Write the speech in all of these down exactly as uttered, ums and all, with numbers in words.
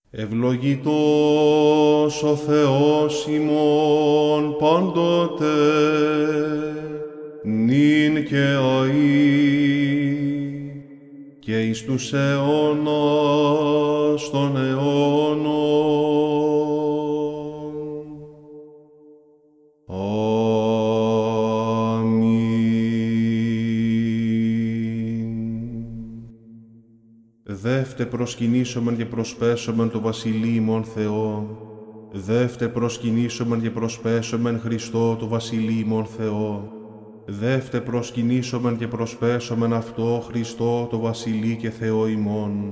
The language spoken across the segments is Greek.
Ευλογητός ο Θεός ημών πάντοτε, νυν και αεί, και εις τους αιώνας των αιώνων. Δεύτε προσκυνήσομεν και προσπέσομεν το Βασιλεί ημών Θεό. Δεύτε προσκυνήσομεν και προσπέσομεν Χριστό το Βασιλεί ημών Θεό. Δεύτε προσκυνήσομεν και προσπέσομεν αυτό Χριστό το Βασιλεί και Θεό ημών.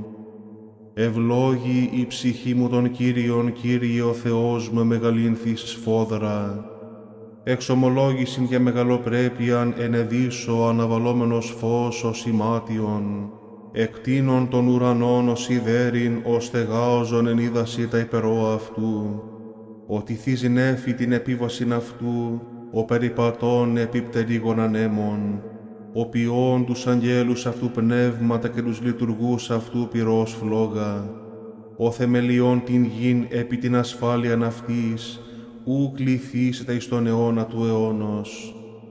Ευλόγη η ψυχή μου των Κύριων, Κύριε ο Θεός μου, μεγαλύνθης σφόδρα. Εξομολόγησιν και μεγαλοπρέπειαν ενεδίσω αναβαλόμενος φως ως ημάτιον. Εκτείνων των ουρανών ως ιδέριν, ως στεγάωζον εν είδαση τα υπερόα αυτού. Ότι θύζιν έφη την επίβασιν αυτού, ο περιπατών επιπτερίγων ανέμων. Ο ποιών τους αγγέλους αυτού πνεύματα και τους λειτουργούς αυτού πυρός φλόγα. Ο θεμελιών την γην επί την ασφάλειαν αυτής, ου κληθήσετε εις τον αιώνα του αιώνος.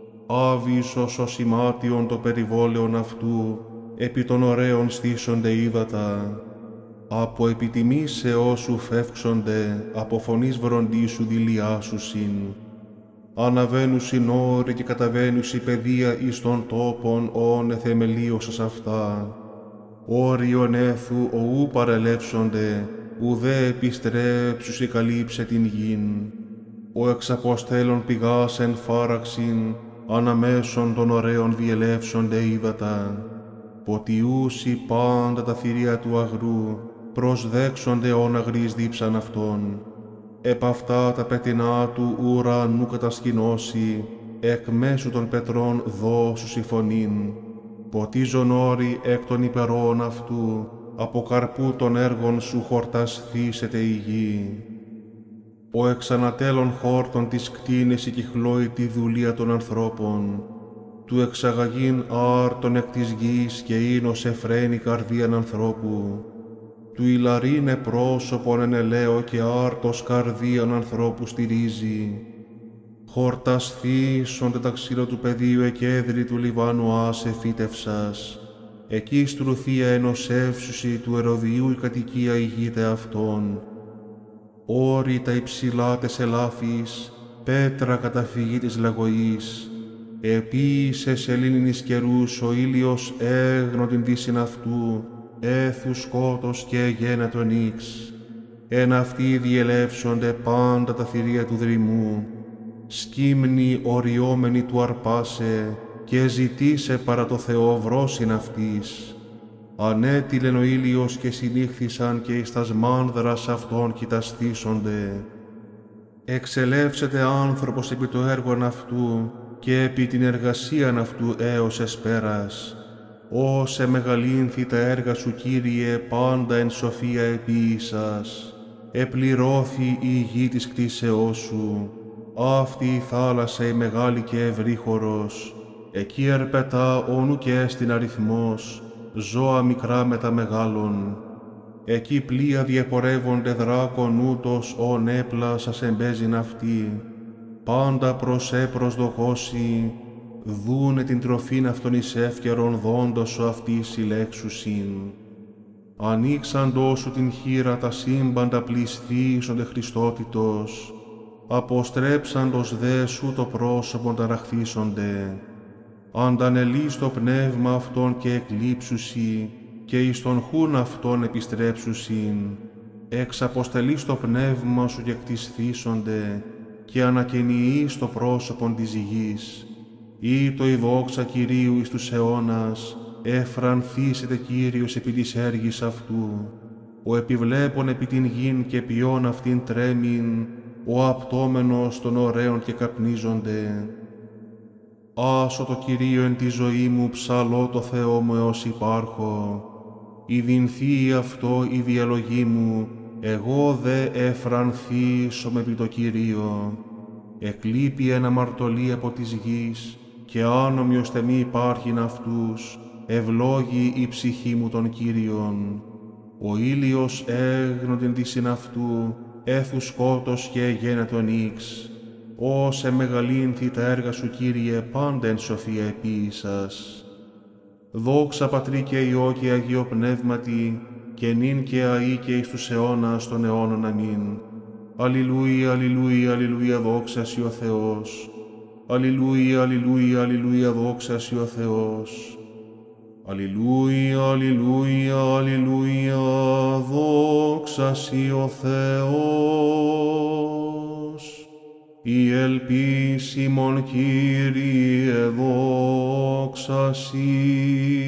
Άβυσος ως ημάτιον το περιβόλαιον αυτού, επί των ωραίων στήσονται ύδατα. Από επιτιμήσεώς σου φεύξονται, από φωνής βροντίσου δηλιάσουσιν. Αναβαίνουσιν όροι και καταβαίνουσι παιδεία εις των τόπων, όν εθεμελίωσας αυτά. Όριον έθου οού παρελεύσονται, ουδέ επιστρέψουσι καλύψε την γην. Ο εξαποστέλων πηγάς εν φάραξιν, αναμέσων των ωραίων διελεύσονται ύδατα. Ποτιούσι πάντα τα θηρία του αγρού, προσδέξονται όν αγρής δίψαν αυτών. Επ' αυτά τα πετεινά του ουρανού κατασκηνώσει, εκ μέσου των πετρών δώσουσι φωνήν. Ποτίζον όροι εκ των υπερών αυτού, από καρπού των έργων σου χορτασθήσεται η γη. Ο εξανατέλων χόρτων της κτίνης κυκλώει τη δουλεία των ανθρώπων. Του εξαγαγήν άρτων εκ της γης και ίνος εφραίνει καρδίαν ανθρώπου. Του ηλαρίνε πρόσωπον εν ελαίο και άρτος καρδίαν ανθρώπου στηρίζει. Χορτασθήσονται τα ξύλο του πεδίου εκέδρη του Λιβάνου άσε φύτευσας. Εκεί στρουθία ενωσεύσουσι του Ερωδιού η κατοικία ηγείται αυτών. Όρη τα υψηλά τες ελάφης, πέτρα καταφυγή της λαγωής. Επίησε σε λίνινης καιρούς ο ήλιος έγνω την δύσιν αυτού, έθου σκότος και γένετο νύξ. Εν αυτοί διελεύσονται πάντα τα θηρία του δρυμού. Σκύμνη οριόμενη του αρπάσε και ζητήσε παρά το Θεό βρόσιν αυτής. Ανέτειλεν ο ήλιος και συνήχθησαν και εις τας μάνδρας αυτών κοιταστήσονται. Εξελεύσεται άνθρωπος επί το έργον αυτού και επί την εργασίαν αυτού έως εσπέρας. Όσε μεγαλύνθη τα έργα σου, Κύριε, πάντα εν σοφία επίησας. Επληρώθη η γη της κτίσεώς σου. Αυτή η θάλασσα η μεγάλη και ευρύχωρος. Εκεί ερπετά όνου και έστιν αριθμός, ζώα μικρά με τα μεγάλων. Εκεί πλοία διεπορεύονται δράκον ούτως ον έπλα σας εμπέζειν αυτή. Πάντα προς έπροσδοκώσει, δούνε την τροφήν αυτών εις εύκαιρον δόντος σου αυτή συλλέξουσιν. Ανοίξαντός σου την χείρα τα σύμπαντα πλησθήσονται Χριστότητος, αποστρέψαντος δε σου το πρόσωπον ταραχθήσονται. Αντανελείς το πνεύμα αυτών και εκλείψουσι, και εις τον χούν αυτών επιστρέψουσιν. Εξαποστελείς το πνεύμα σου και κτισθήσονται, και ανακαινιείς το πρόσωπον της γης. Ή το η δόξα Κυρίου εις τους αιώνας, εφρανθήσετε Κύριος επί της έργης αυτού. Ο επιβλέπων επί την γην και ποιόν αυτήν τρέμειν, ο απτόμενος των ωραίων και καπνίζονται. Άσω το Κυρίο εν τη ζωή μου, ψαλώ το Θεό μου έως υπάρχω. Ιδυνθεί αυτό η διαλογή μου, εγώ δε εφρανθήσομαι επί το Κυρίο. Εκλείπει ένα μαρτωλή από της γης, και άνομοι ώστε μη υπάρχειν αυτούς, ευλόγη η ψυχή μου των Κύριων. Ο ήλιος έγνωτην της συναυτού, έθου σκότος και γένετον ύξ. Όσε μεγαλύνθη τα έργα σου, Κύριε, πάντα εν σοφία επίησας. Δόξα Πατρί και Υιό και Αγίο Πνεύματι, και νυν και αεί και εις τους αιώνας των αιώνων. Αμήν. Αλληλούια, αλληλούια, αλληλούια, δόξα σοι ο Θεός. Αλληλούια, αλληλούια, αλληλούια, δόξα σοι ο Θεός. Αλληλούια, αλληλούια, αλληλούια, δόξα σοι ο Θεός. Η ελπίς ημών, Κύριε, δόξα σοι.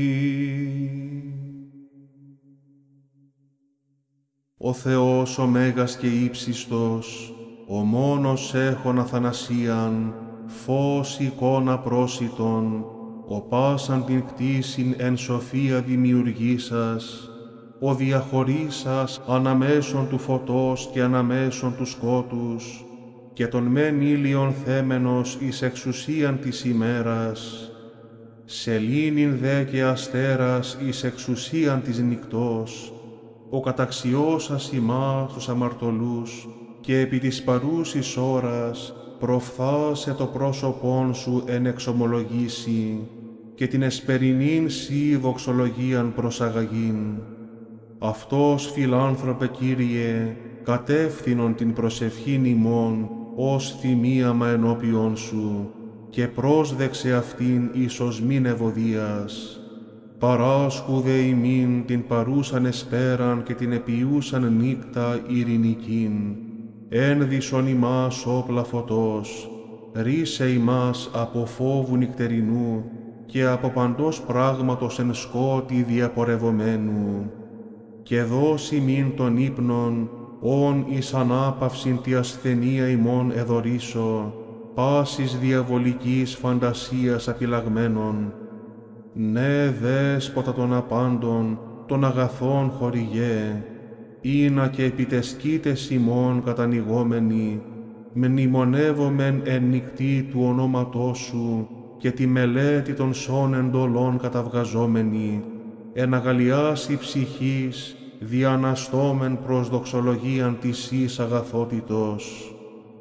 Ο Θεός ο μέγας και ύψιστος, ο μόνος έχων αθανασίαν, φως εικόνα πρόσιτον, ο πάσαν την κτήσιν εν σοφία δημιουργήσας, ο διαχωρίσας αναμέσων του φωτός και αναμέσων του σκότους, και τον μεν ήλιον θέμενος εις εξουσίαν της ημέρας, σελήνην δε και αστέρας εις εξουσίαν της νυκτός, ο καταξιώσας ημάς τους αμαρτωλούς, και επί της παρούσης ώρας προφθάσε το πρόσωπόν σου εν εξομολογήσει, και την εσπερινήν σοι δοξολογίαν προσαγαγήν. Αυτός, φιλάνθρωπε Κύριε, κατεύθυνον την προσευχήν ημών, ως θυμίαμα ενώπιον σου, και πρόσδεξε αυτήν εις οσμήν ευωδίας. Παράσχου δε ημίν την παρούσαν εσπέραν και την επιούσαν νύκτα ειρηνικήν. Ένδυσον ημάς όπλα φωτός, ρίσε ημάς από φόβου νυκτερινού και από παντός πράγματος εν σκότη διαπορευομένου. Και δώσ' ημίν των ύπνων, όν εις ανάπαυσιν τη ασθενεία ημών εδωρήσω, πάσης διαβολικής φαντασίας απειλαγμένων. Ναι, Δέσποτα των απάντων, των αγαθών χορηγέ, ήνα και επιτεσκείτες ημών κατανοιγόμενοι, μνημονεύομεν εν νυκτή του ονόματός σου και τη μελέτη των σών εντολών καταβγαζόμενοι, εν αγαλιάσει ψυχής, διαναστόμεν προς δοξολογίαν της εις αγαθότητος.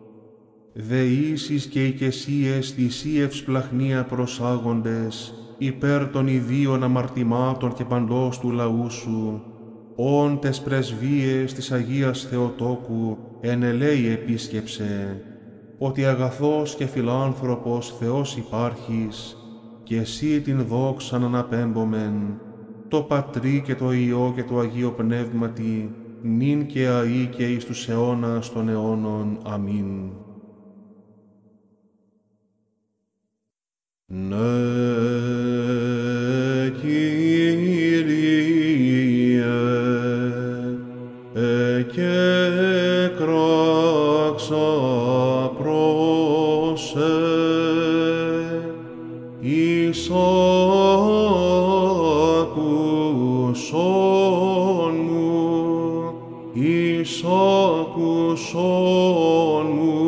Δεήσεις και οικεσίες θυσίευς πλαχνία προσάγοντες, υπέρ των ιδίων αμαρτημάτων και παντός του λαού σου, όν τες πρεσβείες της Αγίας Θεοτόκου εν ελέη επίσκεψε, ότι αγαθός και φιλάνθρωπος Θεός υπάρχεις, και εσύ την δόξαν αναπέμπομεν, το Πατρί και το Υιό και το Αγίο Πνεύματι, νυν και αεί και εις τους αιώνας των αιώνων. Αμήν. Ναι, Κύριε, εκέκραξα προς σε, εις άκουσον μου, εις άκουσον μου,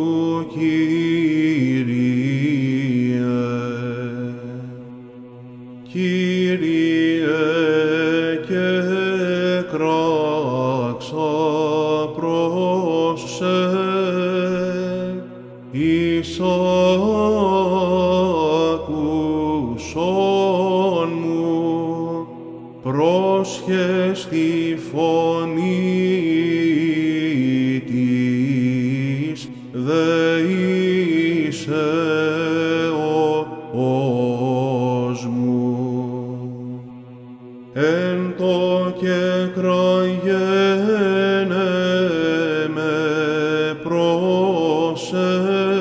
Κύριε, και κράξα προς σε, εις άκουσον μου, πρόσχες τη φωνή της, δε είσαι ως μου. Εν το και κραγένε με πρόσε,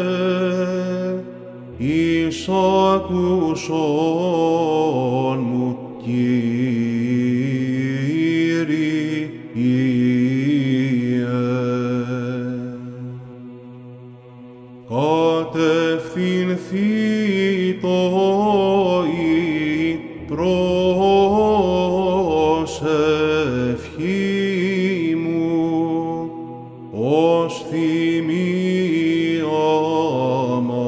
εις άκουσον μου, Κύριε. Κατευθυνθεί το η προσευχή μου, ως θυμίαμα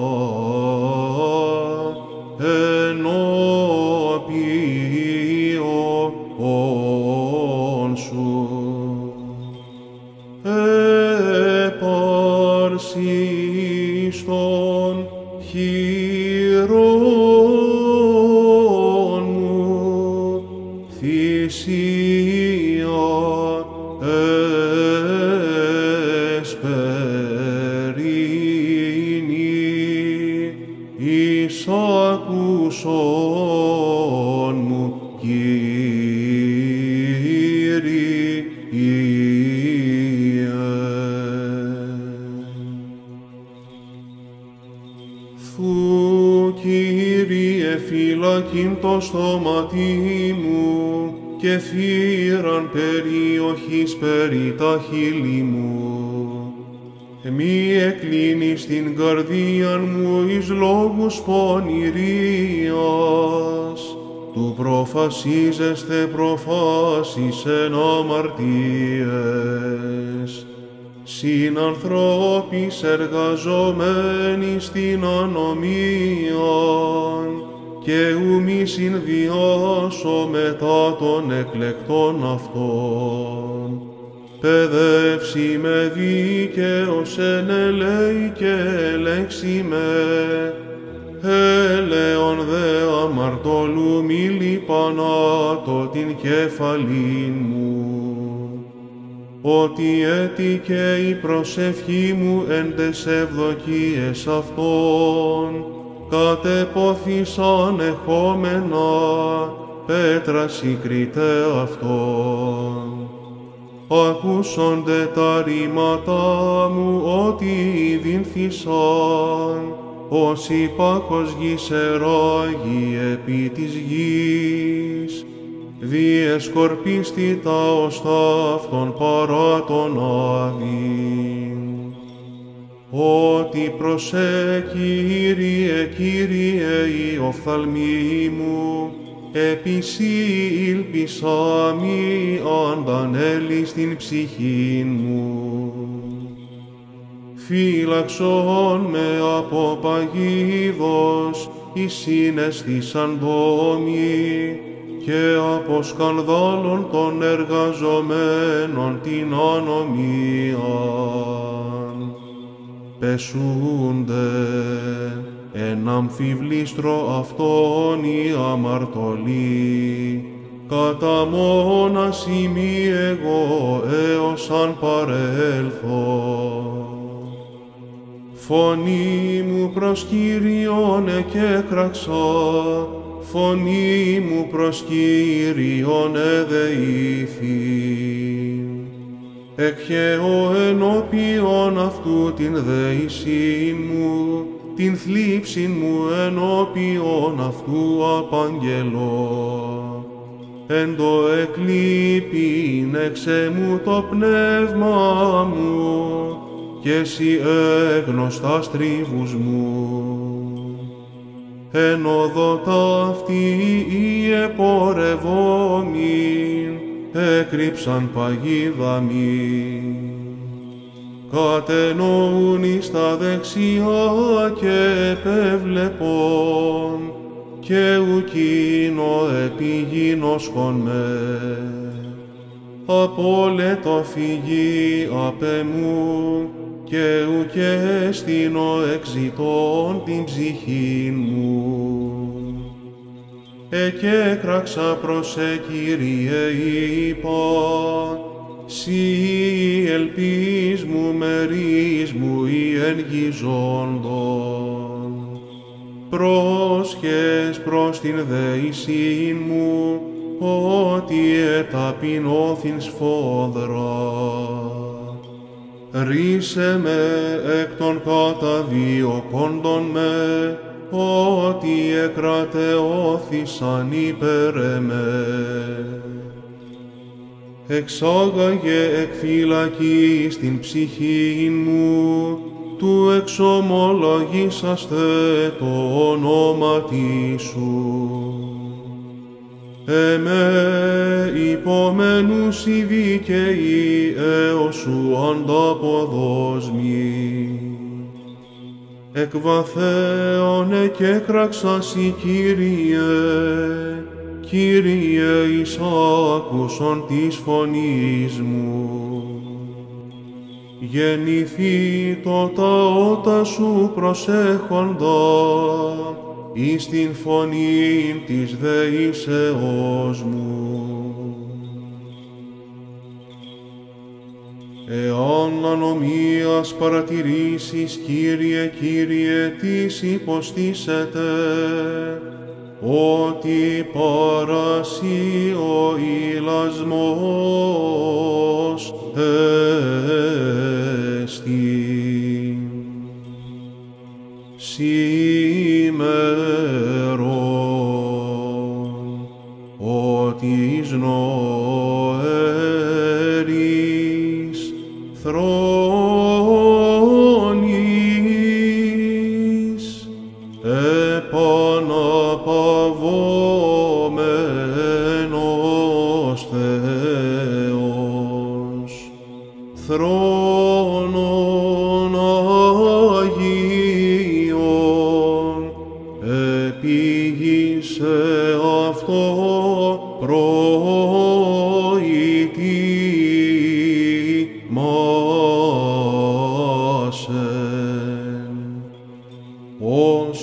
ενώπιον σου. Επαρσείς των χειρών μου θυσία εσπερίνη εις ακούσον μου, Θου, Κύριε, φύλακιν το στόματι μου και θύραν περιοχής περί τα χείλη μου. Μη εκλίνεις την καρδίαν μου εις λόγους πονηρίας, του προφασίζεστε προφάσεις εν αμαρτίες. Συνανθρώπης εργαζομένοι στην ανομίαν, και ου μη συνδυάσω μετά των εκλεκτών αυτών. Παιδεύσει με δίκαιος εν ελέη και ελέξει με, έλεον δε αμαρτωλού μη λιπανάτω την κεφαλήν μου. Ότι έτυχε η προσευχή μου εν τες ευδοκίες αυτών, κατεπόθησαν εχόμενα, πέτρα συγκρίτε αυτών. Ακούσονται τα ρήματά μου ότι δίνθησαν, ως υπάκος γης εράγει επί της γης, διεσκορπίστη τα οστά αυτών παρά τον άδειν. Ότι προσέ, Κύριε, Κύριε, η οφθαλμή μου, επισή ήλπισα μη αντανέλει στην ψυχήν μου. Φύλαξον με από παγίδος, εις συναισθήσαν δόμοι, και από σκανδάλων των εργαζομένων την ανομίαν. Πεσούνται εν αμφιβλίστρο αυτόν οι αμαρτωλοί, κατά μόνας ημί εγώ έως αν παρέλθω. Φωνή μου προς Κύριον εκέκραξα, φωνή μου προς Κύριον εδεήθη. Εκχέω ενώπιον αυτού την δεησήν μου, την θλίψην μου ενώπιον αυτού απαγγελώ. Εν το εκλείπειν εξέ μου το πνεύμα μου, και εσύ έγνωστα στρίβους μου. Εν οδό ταύτη οι επορευόμην, έκρυψαν παγίδα μη. Κατενοούν εις τα δεξιά και επέβλεπον, και ουκίνο επιγίνωσκον με. Απόλετο φυγή απ' εμού, και ουκέ εστίνω εξητών την ψυχήν μου. Εκέκραξα προς σε, Κύριε, είπα, σοι ελπίς μου, μερίς μου ή εν γιζόντων. Πρόσχες προς την δεησήν μου, ότι εταπεινώθην σφόδρα. Ρίσε με εκ των καταδιωκόντων με, ότι εκρατεώθησαν υπέρ εμέ. Εξάγαγε εκ φυλακής την ψυχήν μου, του εξομολογήσαστε το ονόματι σου. Εμέ υπομενούς οι δίκαιοι έως σου ανταποδόσμοι. Εκ βαθέων εκέκραξας η Κύριε, Κύριε, εις άκουσον της φωνής μου. Γεννηθεί το τα ότα σου προσέχοντα, εις την φωνή της δεήσεώς μου. Εάν ανομίας παρατηρήσεις, Κύριε, Κύριε, τις υποστήσετε, ότι παρασύ ο ηλασμός εστι. Σήμερον, ότι εις νοέρης θρόνης επαναπαυόμενος Θεός, θρόνον Αγίων, επήγησε αυτό προητήμασεν, ως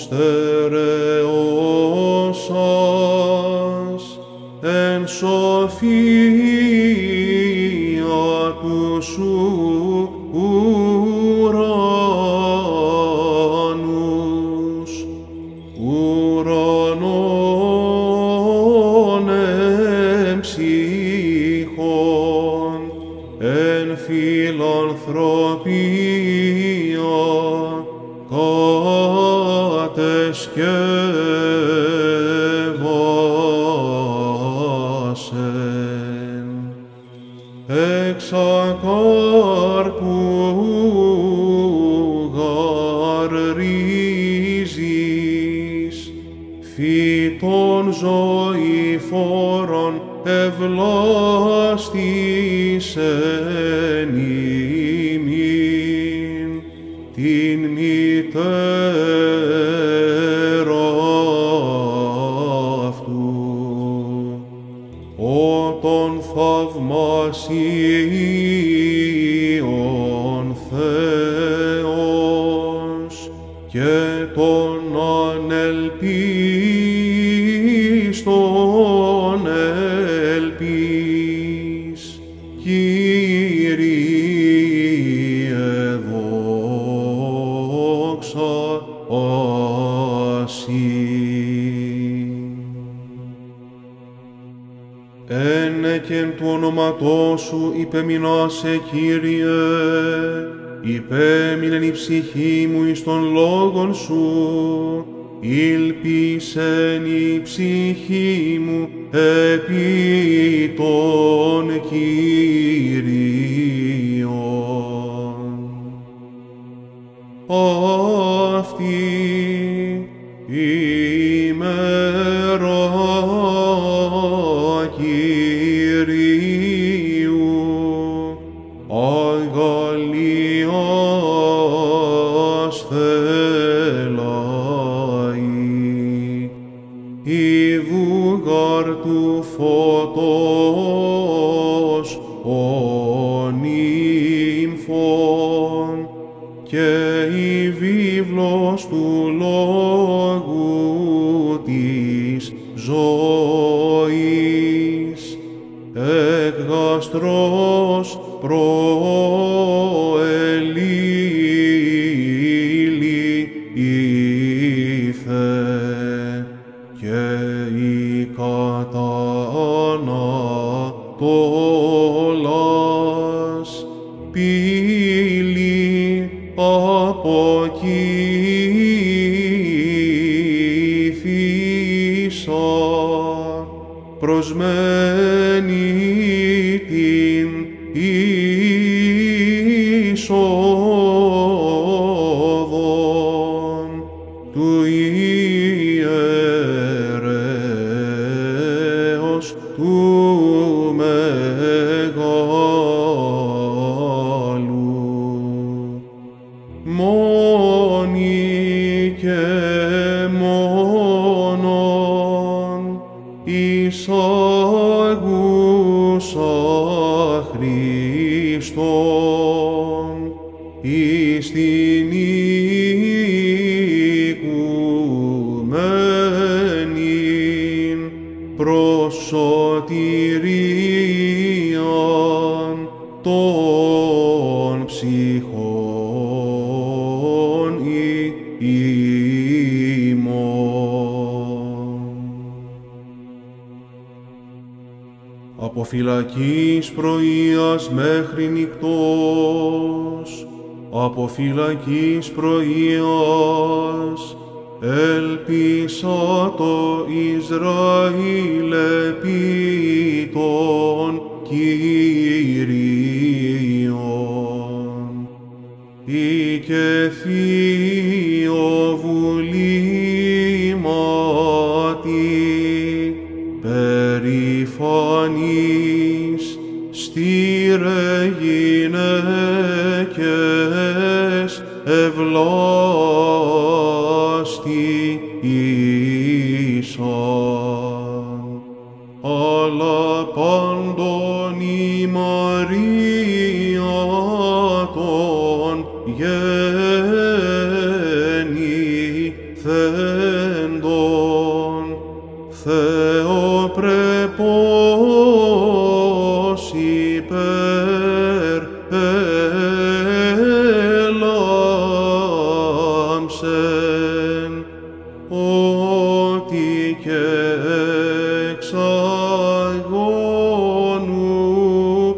στερεώσας εν σοφία του σου ουρανούς, ουρανών εμψύχων, εν φιλανθρωπία κατεσκεύασεν, εξ ακάρπου γαρρίζεις, φυτών ζωηφόρων ευλάστησεν ημίν, την μητέρα αυτού, ο των θαυμασίων Θεός και των ανελπίστων ελπίς, Κύριε, δόξα ασύ. Ένεκεν του ονόματός σου υπεμεινάσε, Κύριε, υπέμεινεν η ψυχή μου εις των λόγων σου, ήλπισεν η ψυχή μου επί των Κύριων. Αυτή η μέρα Κυρίου, αγαλίας θελαή, η βούγαρ του φωτός ο νύμφων και η βίβλος του λόγου της ζωής, εκ γαστρός προελήλυθε, και η κατά Ανατολάς πύλη αποκύθησα, προσμένη την είσοδον του ιερέως του Μεγαλείου. Χριστόν εις την οικουμένην προς σωτηρίαν των ψυχών ημών. Από φυλακής πρωίας μέχρι νυκτός, από φυλακής πρωίας, έλπισα το Ισραήλ επί των Κύριων. Ή και θείο βουλήματι, περηφανείς στήρε γυναίκες ευλάστη ήσαν. Αλλά πάντων η Μαρία των γεννηθέντων Θεοπρεπώς υπερ έλαμψεν, ότι και εξ αγώνου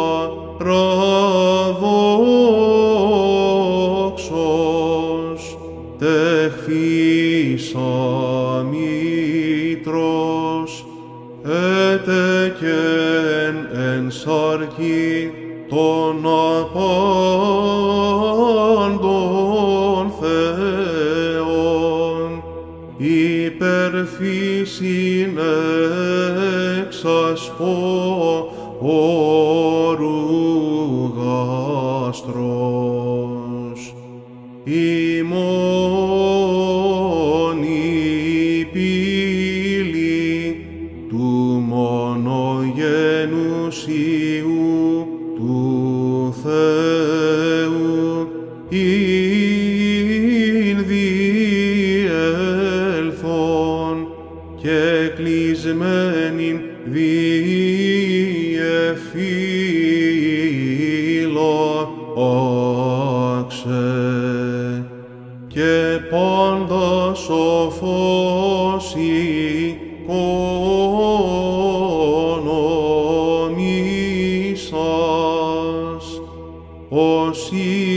παραδόξος τεχθήσα μήτρος, έτεκεν εν σαρκί των απάντων Θεών, υπερφύσιν εξασπόρου γάστρος. Ημών η πύλη του μονογενούς Υιού του Θεού ειν διέλθον και κλεισμένην διεφύλαξε, και πάντα σοφός οικονομήσας, ως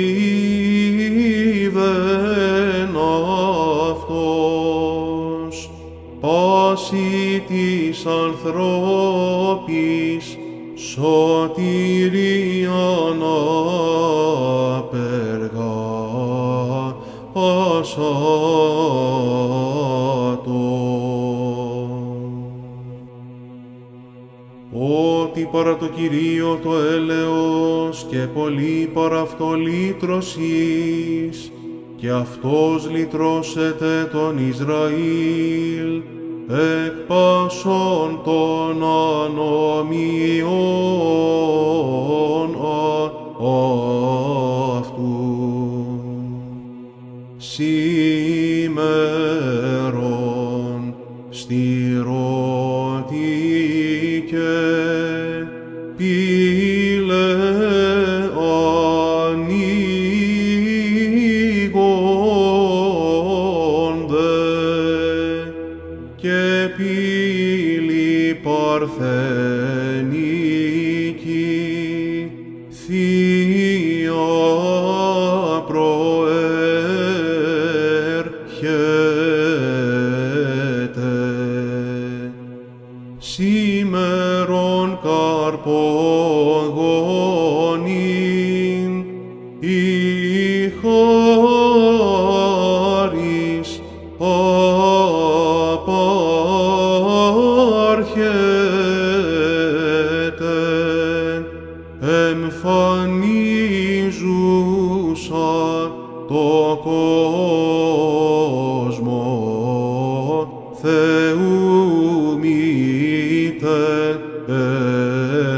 είδεν αυτός πάση της ανθρώπης σωτηρίαν απεργά ασάτο. Ότι παρά το Κυρίο το έλεος και πολύ παρά αυτό λύτρωσης, και αυτός λυτρώσεται τον Ισραήλ εκ πάσων των ανομιών αυτού. Σήμερον στηρώτη και πύλε ανοίγονται, και πύλη παρθενική θεία προέρχεται. Σήμερον καρπογόνην η χάρις απάρχεται, εμφανίζουσα το κόσμο Θεού μήτε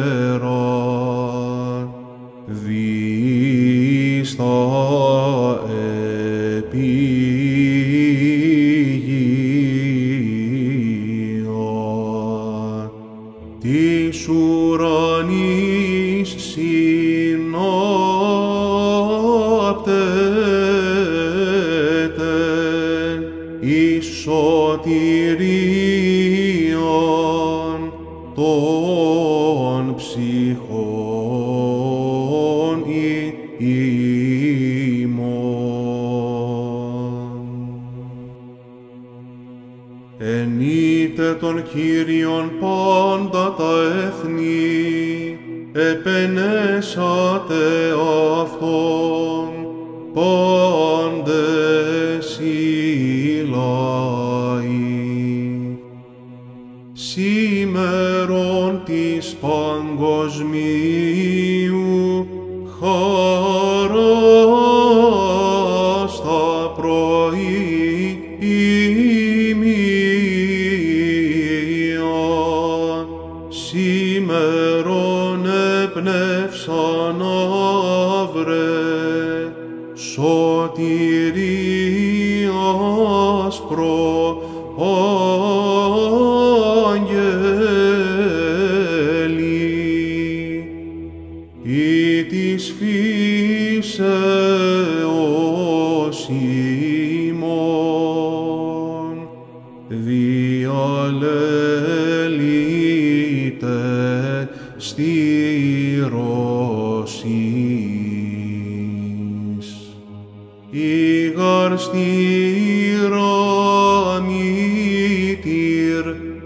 ουρανής συνάπτεται εις σωτηρίαν των ψυχών ημών. Ενείτε τον Κύριον πάντα τα έθνη, επενέσατε Αυτόν πάντες οι λαοί. Σήμερον της παγκοσμίου χαράς τα πρωί ημία, σήμερον επνεύσαν αύρε, σωτηρίας προάγγελοι, ή της φύσεως ημών, διαλελείτε στήρωσης. Ήγαρ στήρα μήτηρ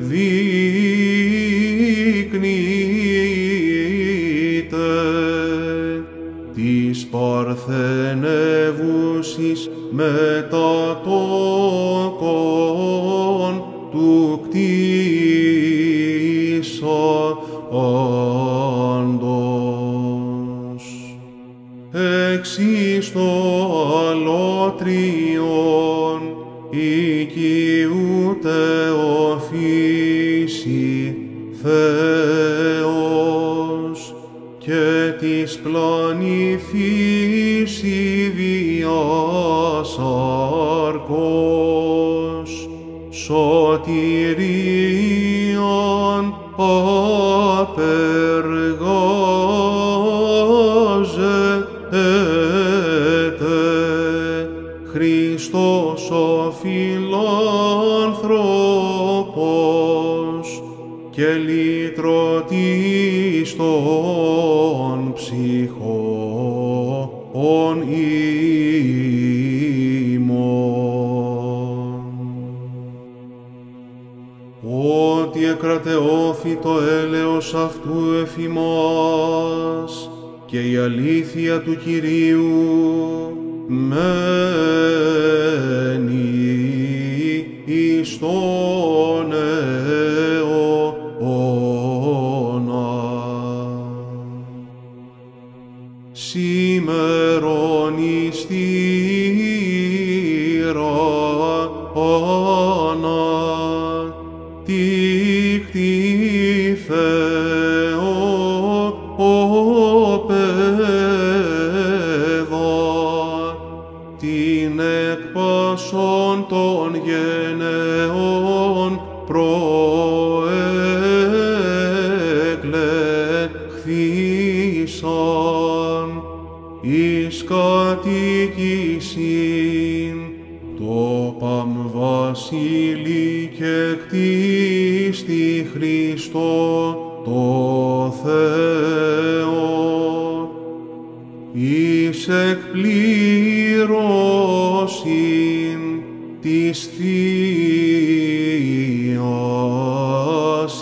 δείκνυται, της παρθενεύουσης μετά τόκον του κτίσαντος. Εξ το αλότριον οικειούται ο φύση Θεός, και της πλάνη φύση διάσαρκος, σωτηρίαν απεργάζεται, Χριστός ο φιλάνθρωπος και λυτρωτής των ψυχών ημών. Ότι εκρατεώθη το έλεος αυτού εφ' ημάς, και η αλήθεια του Κυρίου μένει εις τον αιώνα. Σήμερον η στήρα ανατύχτη Θεό παιδά, την εκπάσων των γενεών προεκλεχθήσαν εις κατοίκησιν το παμβασίλη και κτίστη Χριστό το Θεό, εις εκπλήρωσιν της Θείας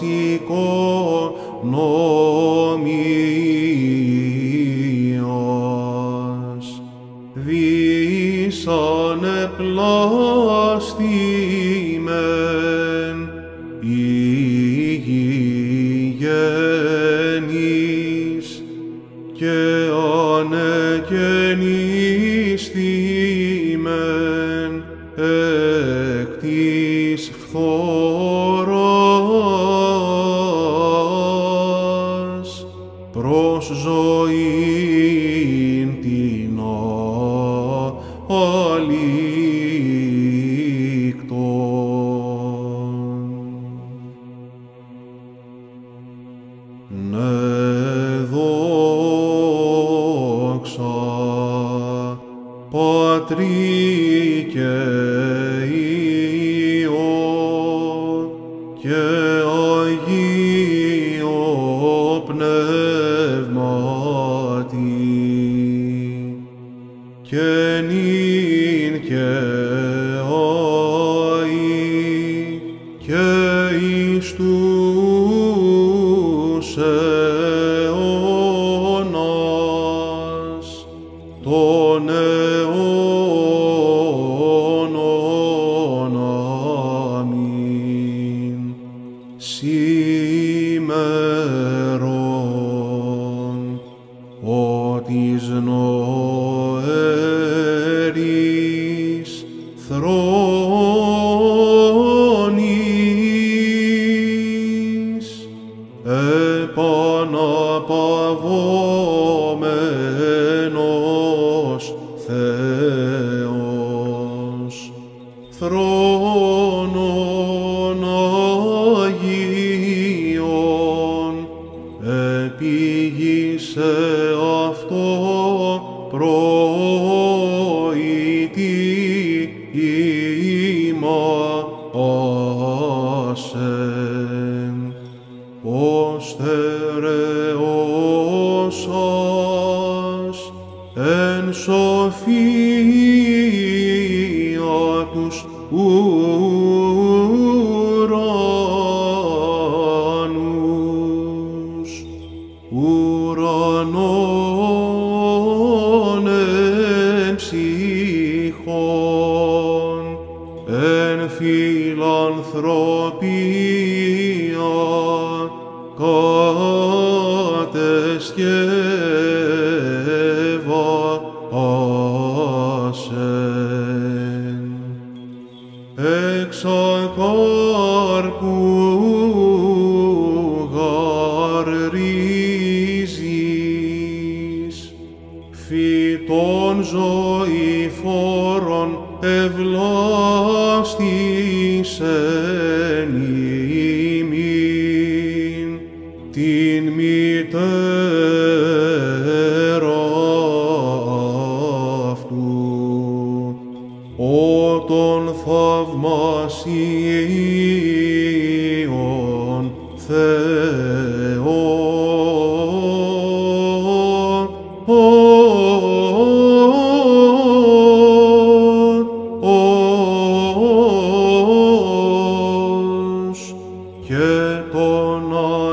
οικονομίας, δις ανεπλάστημεν υγιεινής και ανεκαινιστήμεν εκ της φθοράς προς ζωήν την αλήκτον. Ναι. Πατρί και Υιό και Αγίο Πνεύματι, και νυν και αεί και εις τους αιώνας των αιώνων. Αμήν. Σήμερον ο της νοέρης θρόνης επαναπαυόμενος Θεός, θρόνον Αγίων επήγησε αυτό προητή ημάσεν, ως θερεώσας εν σοφία τους ουρανούς, ουρανών εν ψυχών, εν φιλανθρωπία κατεσκεύασεν, εξ ακάρπου γαρρίζεις, φυτών ζωηφόρων ευλάστησεν ημίν την μητέρα αυτού, ο των θαυμασίων Θεών. Και των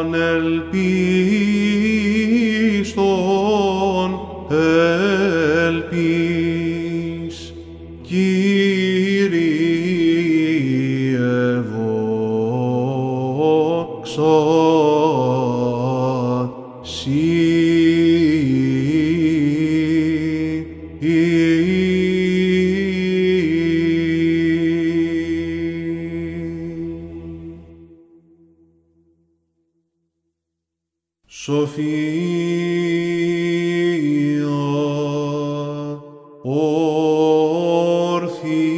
ανελπίστων ελπίς, Κύριε δόξα Συ. Σοφία όρθη,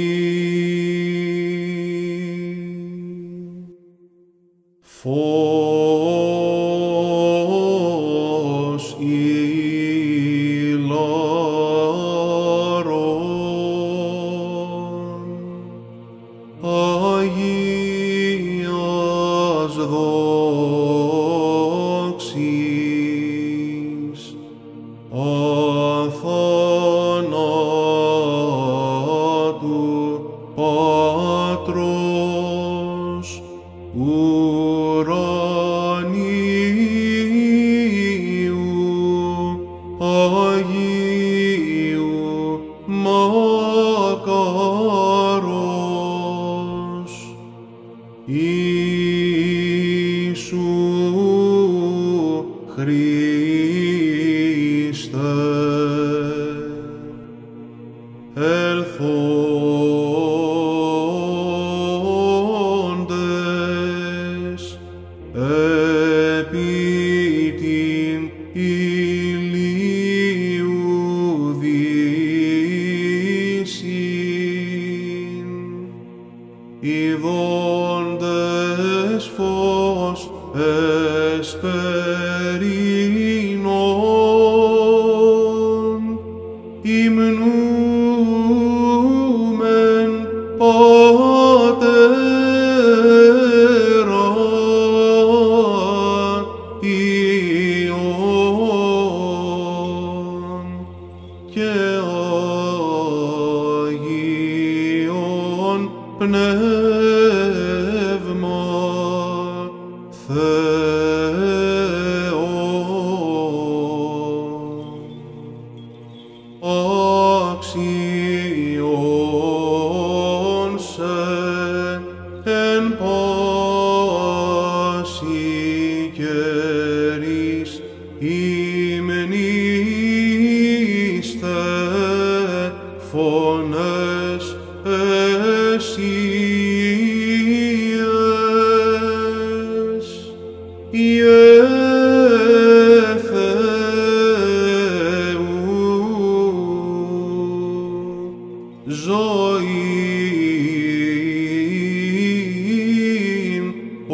φως ηλάρων, Αγίας δόξης, αθανάτου Πατρός ουρανίου, Αγίου μακαρός, Ιησού Χριστέ, ελθόντες επί την ηλίου δύσιν, ειδώντες φως εσπερί υμνήστε φωνές εσίες, Ιε Θεού, ζωήν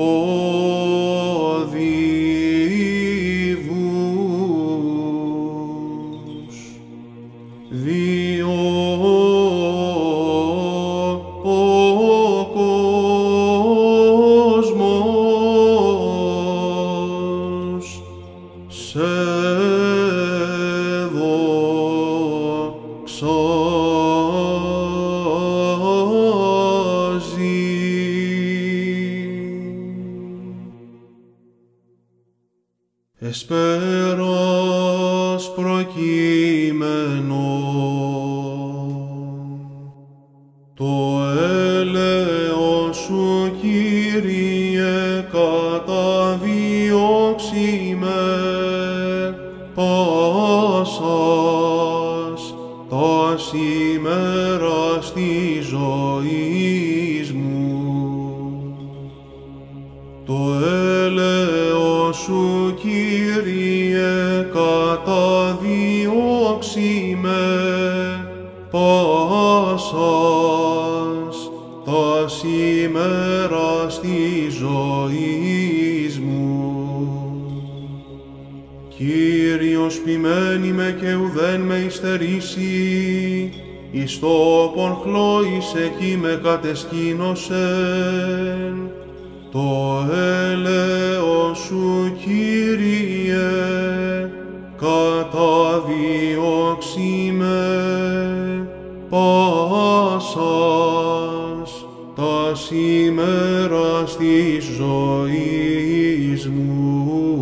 οδίβους, διό ο κόσμος σε εσπέρας προκείμενον, το έλεος σου, Κύριε, καταδιώξημε πάσας τας ημέρας της ζωής μου. Το έλεος σου, Κύριε, καταδιώξημε πάσας τας ημέρας της ζωής μου. Κύριος ποιμένη με και ουδέν με υστερήσει, εις τόπον χλώης εκεί με κατεσκήνωσεν. Το έλεος σου, Κύριε, καταδιώξημε πάσας τας ημέρας της ζωής μου.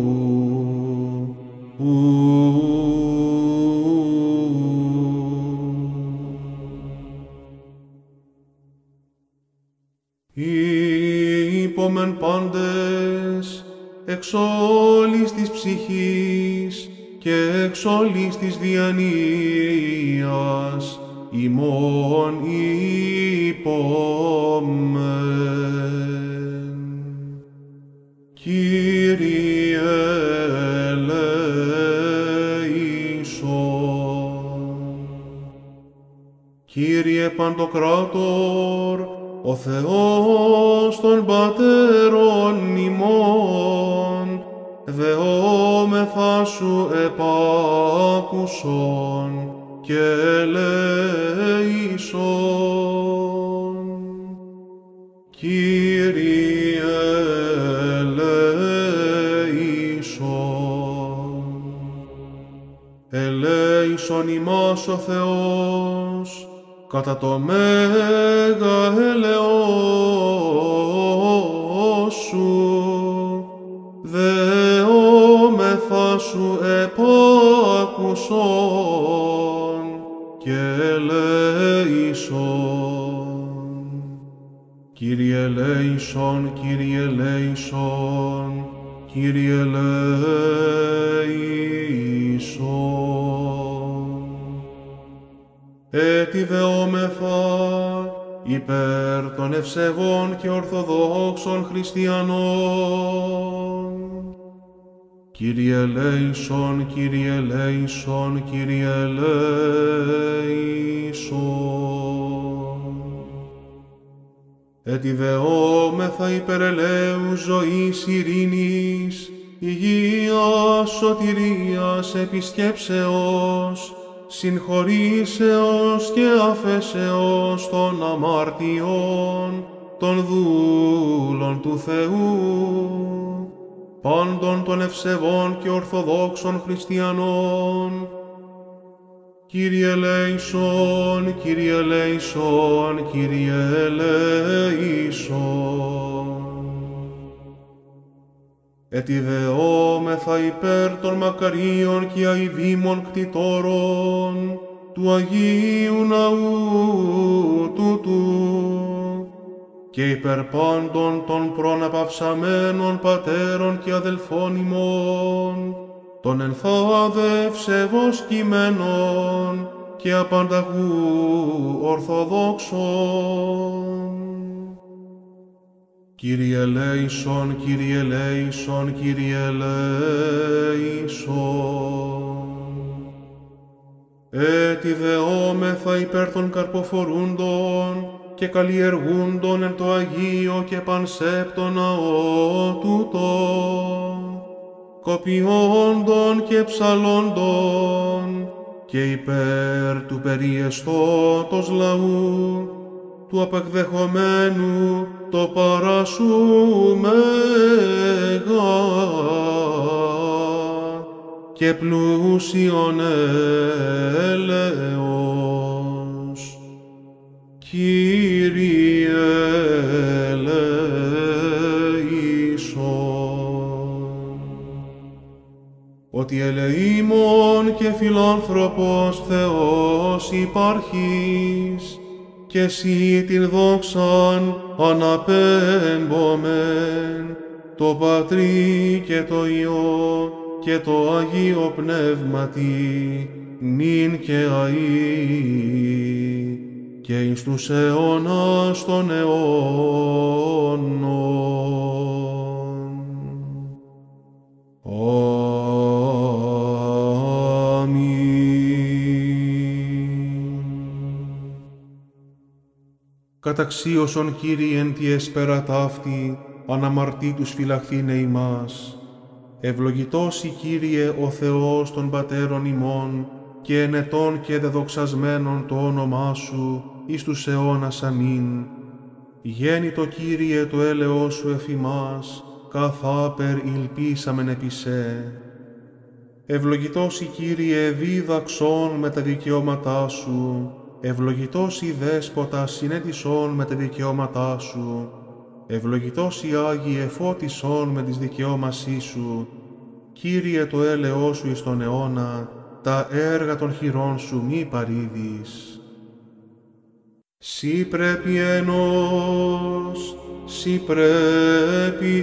Είπομεν πάντες εξ όλης της ψυχής και εξ όλης της διανοίας ημών είπομεν. Κύριε ελέησον. Κύριε Παντοκράτορ, ο Θεός των πατέρων ημών, δεόμεθα σου επάκουσον και ελέησον. Κύριε ελέησον. Ελέησον ημάς ο Θεός, κατά το μέγα έλεος σου, δεόμεθα σου επάκουσον και ελέησον. Κύριε ελέησον, Κύριε ελέησον, Κύριε ελέησον. Έτι δεόμεθα υπέρ των ευσεβών και ορθοδόξων χριστιανών. Κύριε ελέησον, Κύριε ελέησον, Κύριε ελέησον. Έτι δεόμεθα υπέρ ελέους ζωής, ειρήνης, υγείας, σωτηρίας, επισκέψεως, συγχωρήσεως και αφέσεως των αμαρτιών των δούλων του Θεού, πάντων των ευσεβών και ορθοδόξων χριστιανών. Κύριε ελέησον, Κύριε ελέησον, Κύριε ελέησον. Έτι δεόμεθα υπέρ των μακαρίων και αηδήμων κτητόρων του Αγίου Ναού τούτου και υπέρ πάντων των προναπαυσαμένων πατέρων και αδελφών ημών, των ενθάδευσε βοσκημένων και απανταχού ορθοδόξων. Κύριε ελέησον, Κύριε ελέησον, Κύριε ελέησον. Έτι δεόμεθα υπέρ των καρποφορούντων και καλλιεργούντων εν το Αγίο και πανσέπτο ναό τούτο, κοπιόντων και ψαλόντων και υπέρ του περιεστώτος λαού, του απεκδεχομένου το παράσου μέγα και πλούσιον έλεος. Κύριε ελέησον. Ότι ελεήμων και φιλάνθρωπος Θεός υπάρχεις, και εσύ την δόξαν αναπέμπομεν, το Πατρί και το Υιό και το Αγίο Πνεύματι, νυν και αεί, και εις τους αιώνας των αιώνων. Καταξίωσον, Κύριε, εν τη έσπερα ταύτη, αναμαρτήτους φυλαχθήνε ημάς. Ευλογητός η Κύριε ο Θεός των πατέρων ημών, και ενετών και δεδοξασμένων το όνομά Σου, εις τους αιώνας αμήν. Γέννητο, Κύριε, το έλεος Σου εφ' ημάς, καθάπερ ηλπίσαμεν επί Σε. Ευλογητός η Κύριε δίδαξον με τα δικαιώματά Σου, ευλογητός η Δέσποτα συνέτησον με τα δικαιώματά Σου, ευλογητός η Άγιε φώτισον με τις δικαιώμασή Σου. Κύριε, το έλεος Σου εις τον αιώνα, τα έργα των χειρών Σου μη παρήδεις. Σύ πρέπει ενός, Σύ πρέπει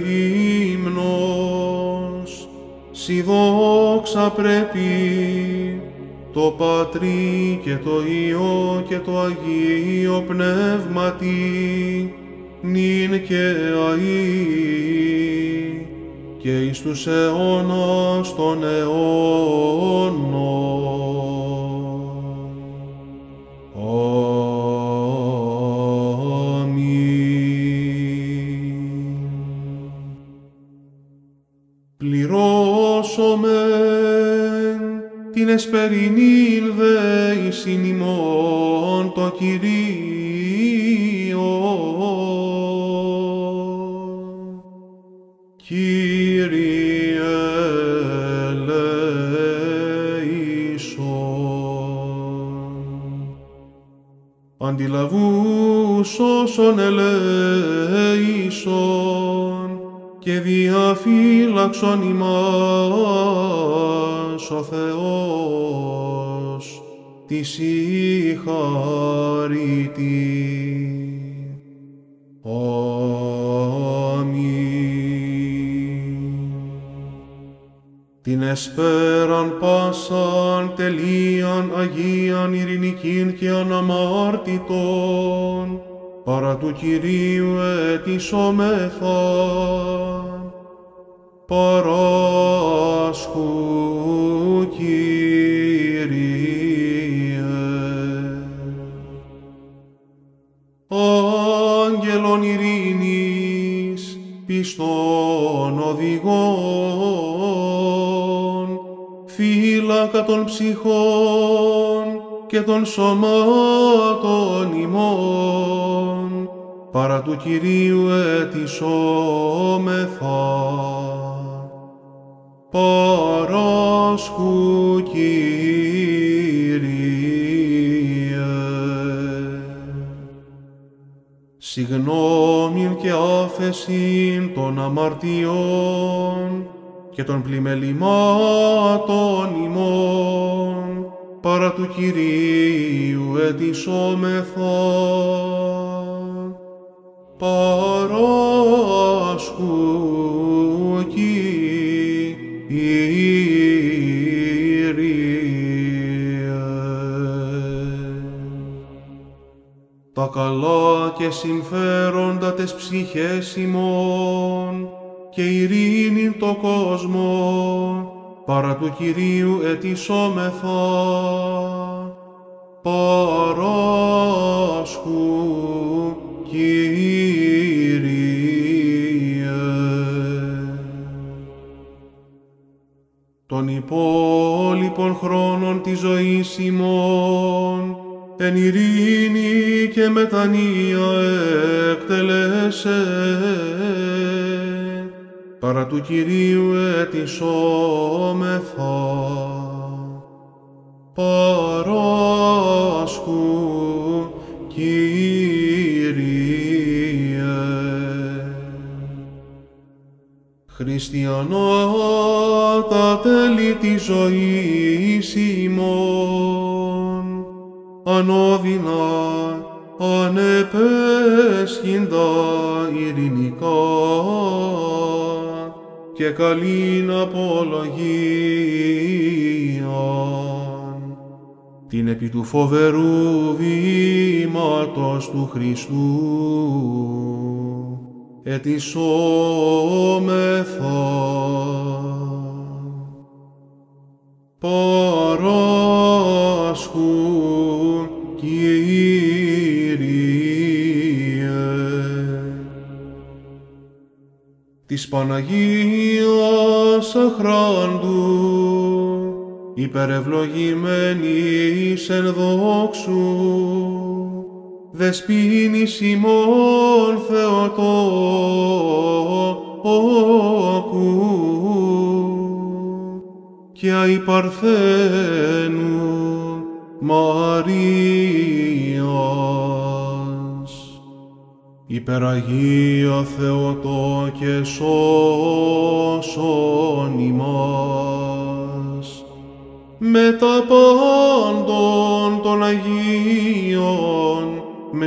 ύμνος, Σύ δόξα πρέπει, το Πατρί και το Υιό και το Αγίο Πνεύματι, νυν και αεί, και εις τους αιώνας των αιώνων. Αμήν. Πληρώσομεν την εσπερινήν δέησιν ημών το Κυρίο. Κύριε ελέησον. Αντιλαβούς όσων ελέησον και διαφύλαξον ημάς ο Θεός της η χαρίτη. Αμήν. Την εσπέραν πάσαν τελείαν Αγίαν ειρηνικήν και αναμάρτητον, παρά του Κυρίου αιτησόμεθα, παράσχου Κύριε. Άγγελον ειρήνης, πιστών οδηγών, φύλακα των ψυχών και των σωμάτων ημών, παρά του Κυρίου αιτησόμεθα, παράσχου Κύριε. Συγνώμην και άφεσιν των αμαρτιών και των πλημελημάτων ημών, παρά του Κυρίου αιτησόμεθα, παράσχου Κύριε. τα καλά και συμφέροντα τες ψυχές ημών και ειρήνην το κόσμο, παρά του Κυρίου ετισόμεθα. Παράσχου, Κύριε. Των υπόλοιπων χρόνων της ζωής ημών, εν ειρήνη και μετανία εκτελέσε, παρά του Κυρίου ετισόμεθα. Παράσχου, Κύριε. Χριστιανά τα τέλη της ζωής ημών, ανώδυνα, ανεπέσχυντα ειρηνικά και καλήν απολογίαν, την επί του φοβερού βήματος του Χριστού ετισόμεθα. Παράσχου, Κύριε. Της Παναγίας αχράντου, υπερευλογημένης εν δόξου, δεσποίνης ημών Θεοτόκου και αι Παρθένου Μαρίας, υπεραγία Θεοτόκε σώσον ημάς, με τα πάντων των Αγίων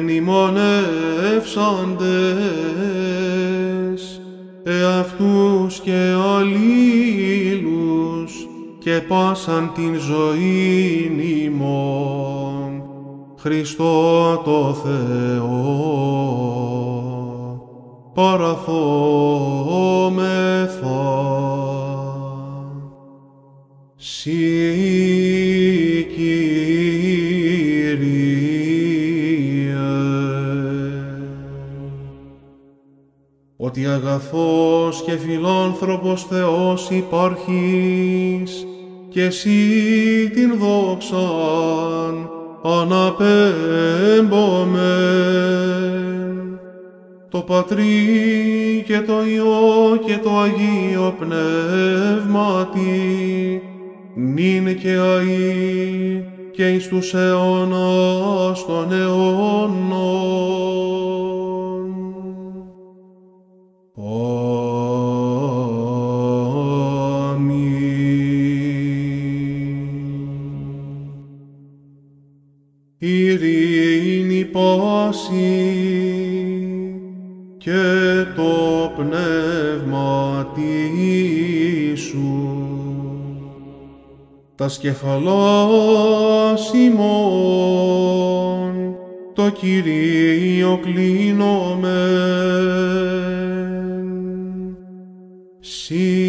μνημονεύσαντες, εαυτούς και αλλήλους και πάσαν την ζωήν ημών, Χριστό το Θεό παραθόμεθα. Συ, ότι αγαθός και φιλάνθρωπος Θεός υπάρχεις και εσύ την δόξαν αναπέμπομεν, το Πατρί και το Υιό και το Αγίο Πνεύματι, νυν και αεί και εις τους αιώνας των αιώνων. Ειρήνη πάση και το πνεύματι σου, τα σκεφαλάς ημών, το Κυρίο κλείνομεν. Συ,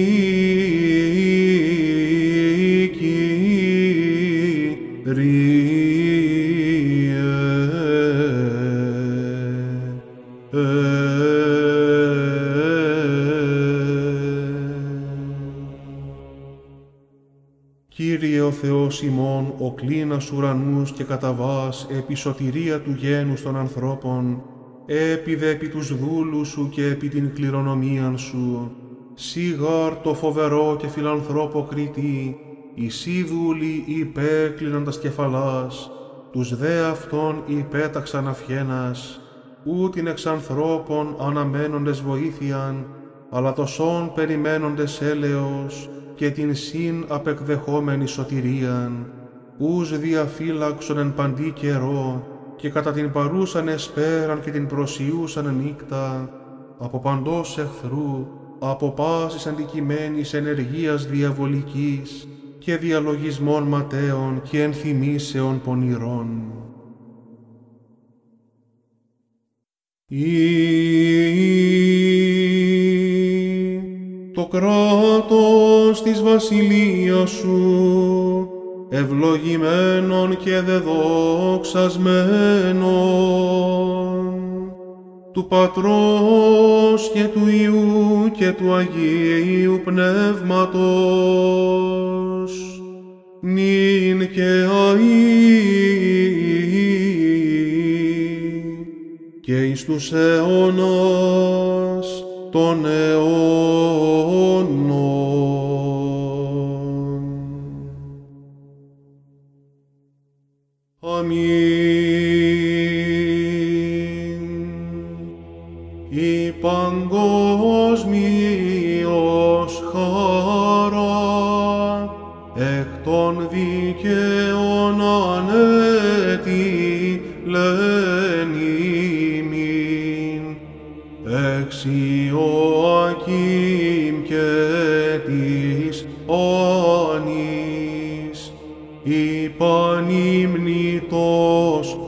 Κύριε ο Θεός ημών, ο κλίνας ουρανούς και καταβάς επί σωτηρία του γένους των ανθρώπων, έπιδε επί τους δούλους σου και επί την κληρονομίαν σου, σίγαρ το φοβερό και φιλανθρώπο Κριτή, οι δούλοι υπέκλειναν τα σκεφαλάς, τους δε αυτών υπέταξαν αυχένας, ούτιν εξ ανθρώπων αναμένοντες βοήθειαν, αλλά τοσόν περιμένοντες έλεος και την συν απεκδεχόμενη σωτηρίαν, ους διαφύλαξον εν παντή καιρό και κατά την παρούσαν εσπέραν και την προσιούσαν νύκτα, από παντός εχθρού, από πάσης αντικειμένης ενεργείας διαβολικής και διαλογισμών ματαίων και ενθυμήσεων πονηρών. Το κράτος της βασιλείας σου, ευλογημένον και δεδόξασμένον, του Πατρός και του Υιού και του Αγίου Πνεύματος, νυν και αεί, και εις τους αιώνας των αιώνων. Αμήν. Η παγκόσμιος χαρά εκ των δικαίων ανέτειλεν ημίν, εξ Ιωακήμ και της Άννης, υπανυμνητός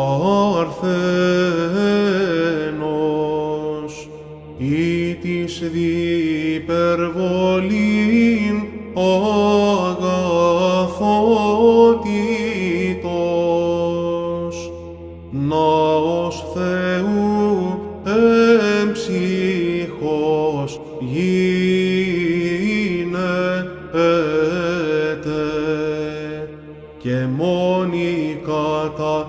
Παρθένος, ή της διπερβολήν αγαθότητος, ναός Θεού εμψυχός γίνεται, και μόνη κατά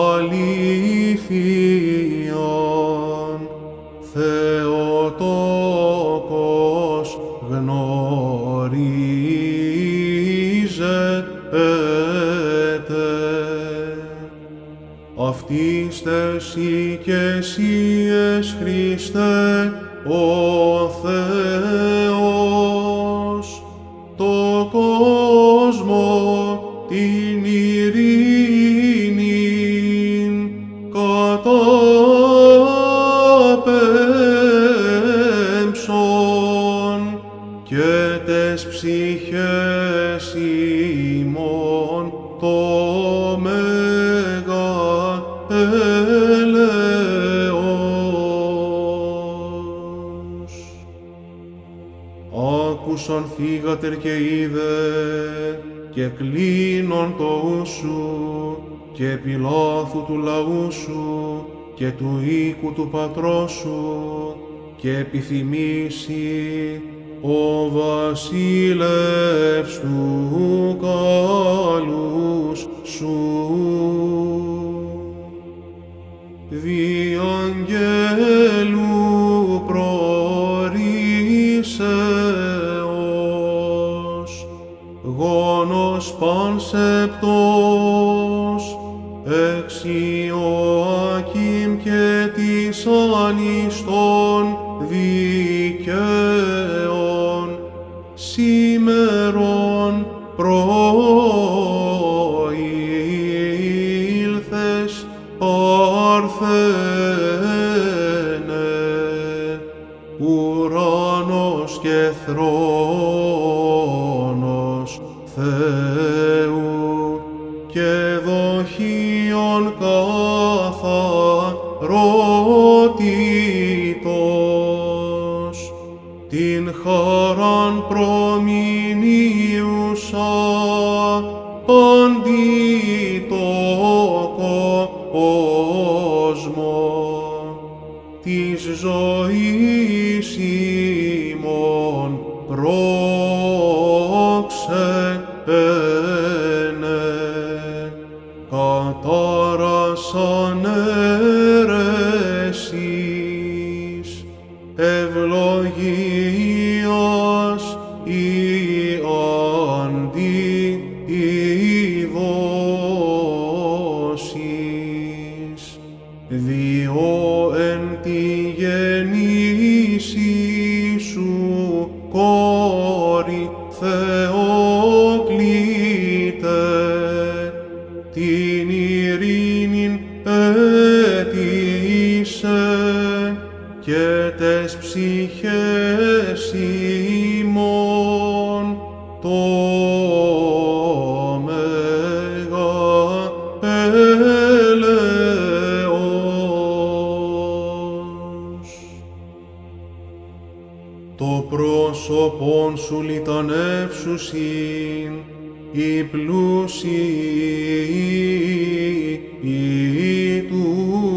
αλήθειαν Θεοτόκος γνωρίζεται. Αυτής τεσί και εσύες Χριστέ ο Θεός, το κόσμο την ειρήνην καταπέμψον, και τες ψυχές ημών το μέγα έλεος. Άκουσαν θύγατερ και είδε, και κλείνον το ου σου, και επιλάθου του λαού σου, και του οίκου του πατρός σου, και επιθυμήσει ο βασίλευς του καλούς σου. Δι' αγγέλου προορίσεως, γόνος πανσεπτός, εξ Ιωακήμ και της Άννης των δικαίων, σήμερον προήλθες Παρθένε, ουράνος και θρόνος Θεού, και δοχείων καθαρότητος, την χαράν προμηνύουσα παντί το κόσμο, της ζωής ημών πρόξενε, κατάρασαν αίρεσις, ευλογίας η αντιειδώσεις, διό εν τη γεννήσι σου κόρη Θεόκλητε, την ειρήνην οι πλούσιοι του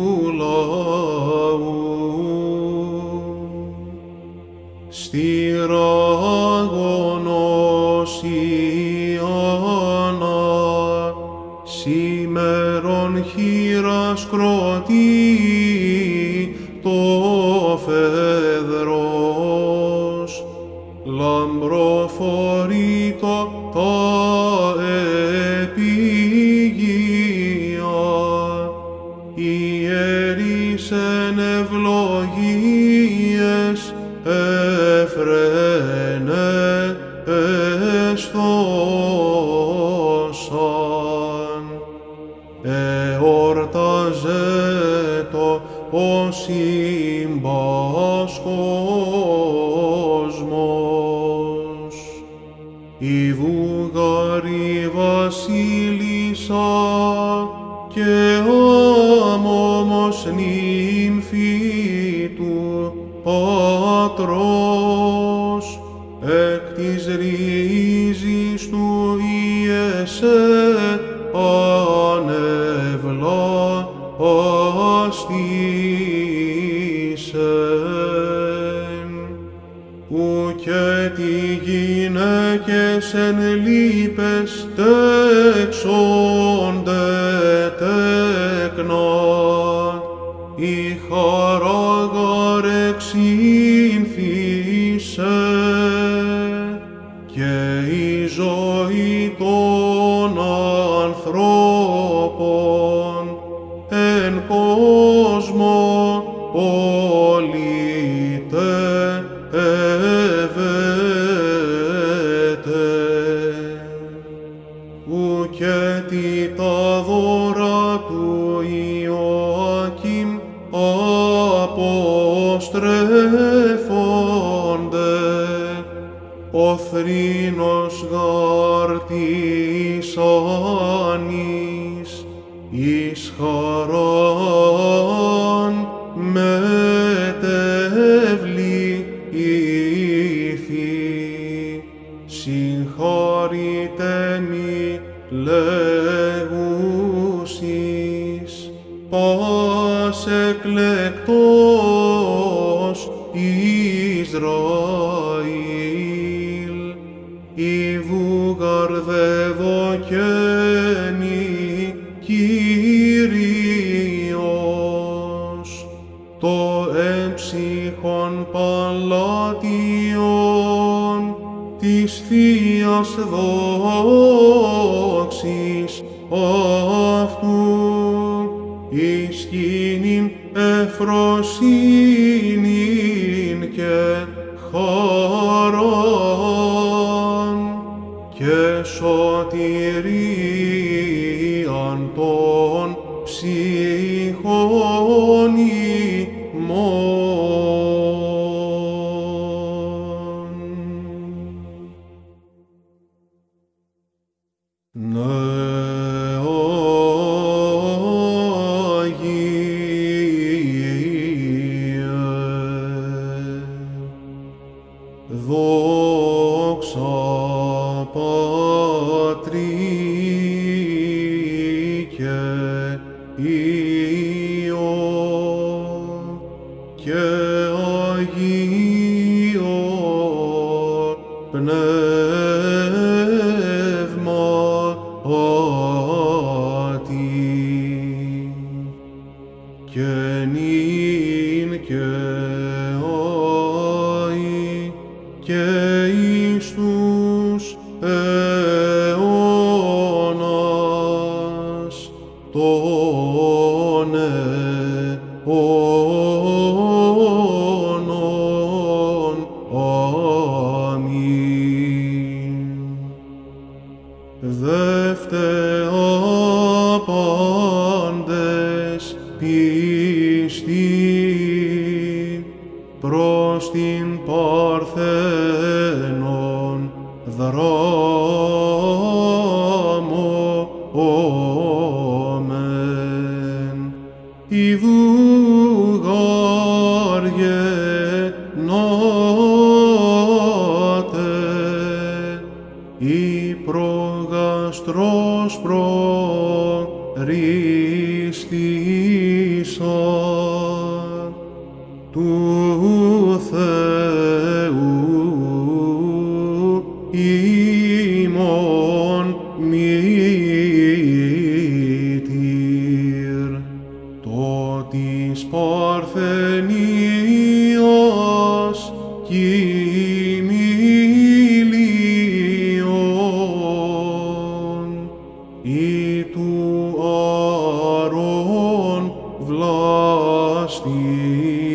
λαού. Στηράγωνος Ιωάννα, σήμερον χείρας κροτεί το φεδρός, λαμπροφορείτο τα επίγεια, ιερείς εν ευλογίες εφραίνε εσθόσαν. Εορτάζε το ο σύμπας κόσμος. Η Βούλγαρη βασίλισσα και άμωμος νύμφη του πατρός, εκ της ρίζης του Ιεσέ ανεβλά αστήσεν. Ουκ τι γυναίκες εν λύπες τέξονται τέκνα, η χαράγαρ εξήνθησε, και η ζωή των ανθρώπων εν κόσμο πολιτεύεται. Ουκ τι τα δώρα του Ιωάκημ αποστρέφονται, ο θρήνος γάρ της άνης εις χαράν μετευλήθη. Συγχάρητε μοι λέγουσις, πας εκλεκτός Ισραήλ, η βούγαρ δεδοκένει Κύριος, το εμψυχον παλάτιον της Θείας δόξης αυτού, εις σκήνην ευφροσύνην και χαράν και σωτηρίαν των ψυχών ημών. Δόξα Πατρί και Υιό και Αγίο Πνεύματι, και νυν και αεί και εις τους αιώνας των αιώνων. Αμήν. Δεύτε άπαντες πιστοί προς την Παρθένον δράμωμεν. Ιδού γάρ γεννάτε, η προ γαστρός προριστήσα του Θεού ημών μήτηρ, το της Παρθενίας κοιμήλιον, ή του Αρών βλάστη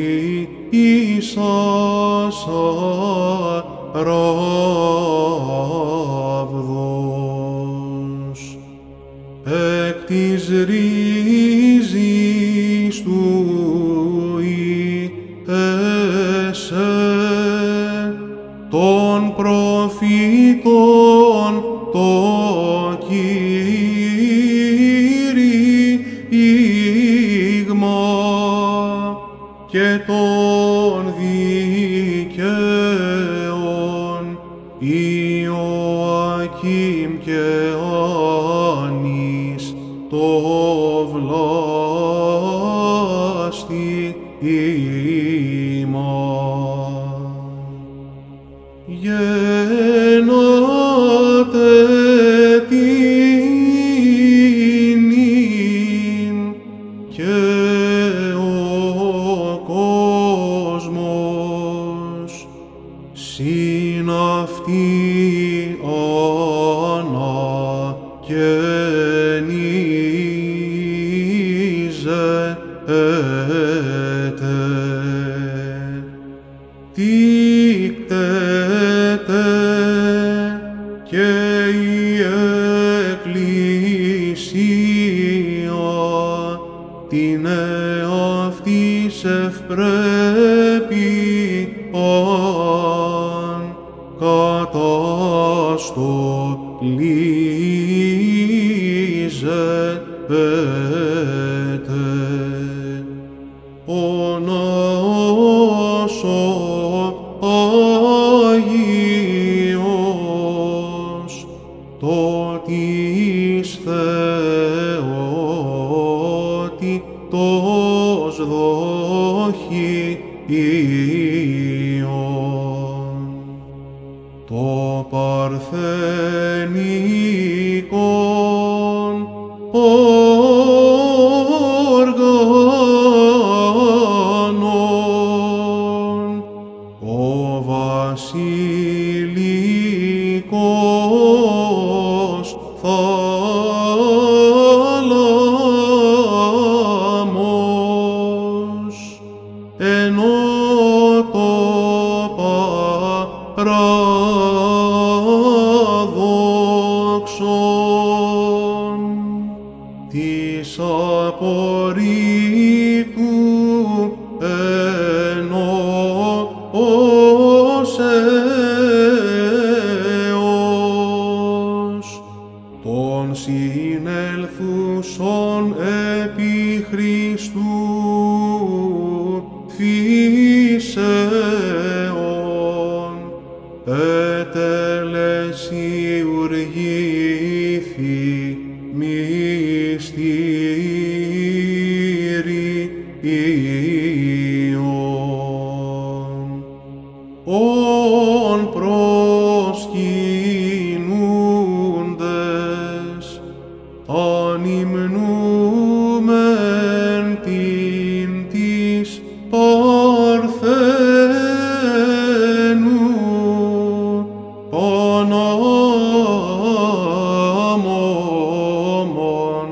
ίσας ράβδος, εκ της ρίζης του Ιεσέ, των προφήτων το κήρυγμα και των δικαίων Ιωακήμ και Άννης το βλάστη ημάς. Γεννάτε τινήν και ο κόσμος συν αυτή αναγεννίζεται. Τίκτεται και η Εκκλησία την εαυτής ευπρέπειαν καταστολίζεται. Ο ναός ο Άγιος, το της Θεότητος δοχείων, το παρθενικόν όργανον, ο βασιλικός θάλαμος, ενώ το παράδοξον της απορρίτου ενώσεως των συνελθούσων επί Χριστού φύσεων ετελεσιουργήθη μυστήριον, ον προσκυνούντες ανυμνούμεν την της Παρθένου Πανάμωμον